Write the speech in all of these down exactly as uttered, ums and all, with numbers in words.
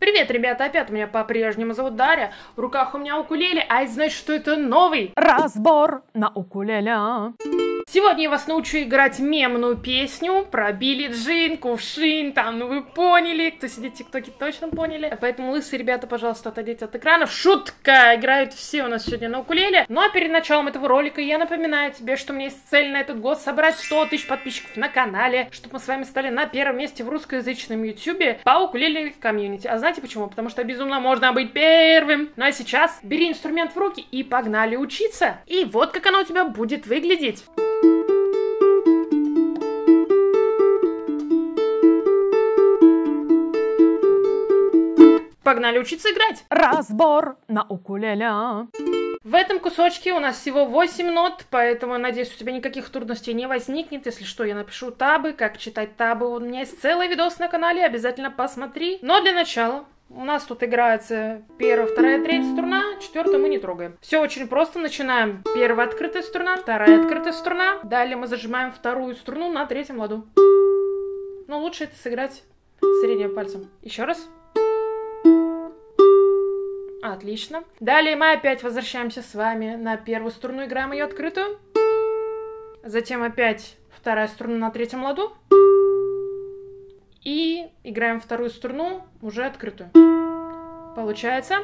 Привет, ребята, опять меня по-прежнему зовут Дарья, в руках у меня укулеле, а это значит, что это новый разбор на укулеле. Сегодня я вас научу играть мемную песню про Билли Джин, кувшин, там, ну вы поняли, кто сидит в ТикТоке, точно поняли. Поэтому, лысые ребята, пожалуйста, отойдите от экранов. Шутка! Играют все у нас сегодня на укулеле. Ну а перед началом этого ролика я напоминаю тебе, что у меня есть цель на этот год собрать сто тысяч подписчиков на канале, чтобы мы с вами стали на первом месте в русскоязычном ютубе по укулеле комьюнити. А знаете почему? Потому что безумно можно быть первым. Ну а сейчас бери инструмент в руки и погнали учиться. И вот как оно у тебя будет выглядеть. Погнали учиться играть! Разбор на укулеле. В этом кусочке у нас всего восемь нот, поэтому, надеюсь, у тебя никаких трудностей не возникнет. Если что, я напишу табы, как читать табы. У меня есть целый видос на канале, обязательно посмотри. Но для начала у нас тут играется первая, вторая, третья струна, четвертую мы не трогаем. Все очень просто, начинаем. Первая открытая струна, вторая открытая струна. Далее мы зажимаем вторую струну на третьем ладу. Но лучше это сыграть средним пальцем. Еще раз. Отлично. Далее мы опять возвращаемся с вами на первую струну, играем ее открытую. Затем опять вторая струна на третьем ладу. И играем вторую струну, уже открытую. Получается.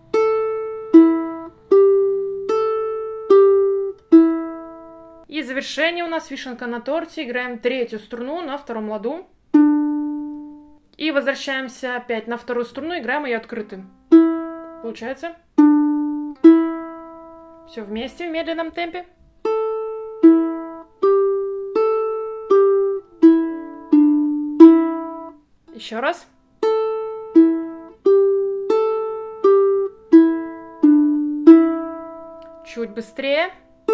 И завершение у нас вишенка на торте. Играем третью струну на втором ладу. И возвращаемся опять на вторую струну, играем ее открытым. Получается. Все вместе в медленном темпе. Еще раз. Чуть быстрее.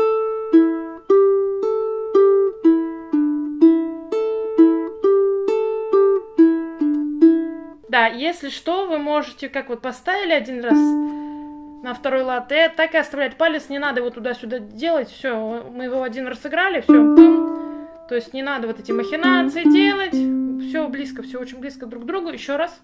Да, если что, вы можете, как вот поставили один раз на второй латте, так и оставлять палец, не надо его туда-сюда делать, все, мы его один раз сыграли, все, пым. То есть не надо вот эти махинации делать, все близко, все очень близко друг к другу, еще раз.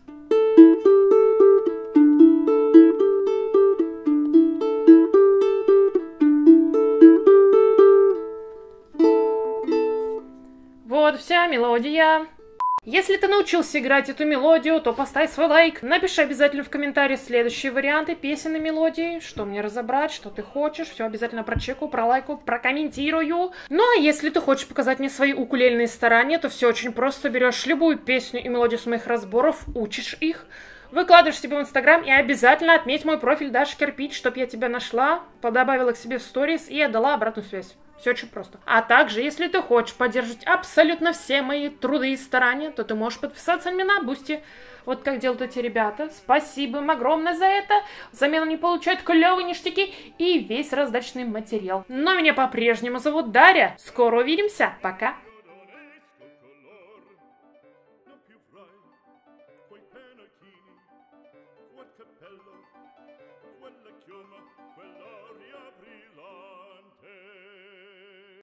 Вот вся мелодия. Если ты научился играть эту мелодию, то поставь свой лайк. Напиши обязательно в комментарии следующие варианты песен и мелодий, что мне разобрать, что ты хочешь. Все обязательно прочекаю, пролайкаю, прокомментирую. Ну а если ты хочешь показать мне свои укулельные старания, то все очень просто. Берешь любую песню и мелодию с моих разборов, учишь их, выкладываешь себе в Инстаграм и обязательно отметь мой профиль Даша Кирпич, чтобы я тебя нашла, подобавила к себе в сторис и отдала обратную связь. Все очень просто. А также, если ты хочешь поддержать абсолютно все мои труды и старания, то ты можешь подписаться на меня на Бусти. Вот как делают эти ребята. Спасибо им огромное за это. Взамен они получают клевые ништяки и весь раздачный материал. Но меня по-прежнему зовут Дарья. Скоро увидимся. Пока. Quella chioma, quell'aria brilla.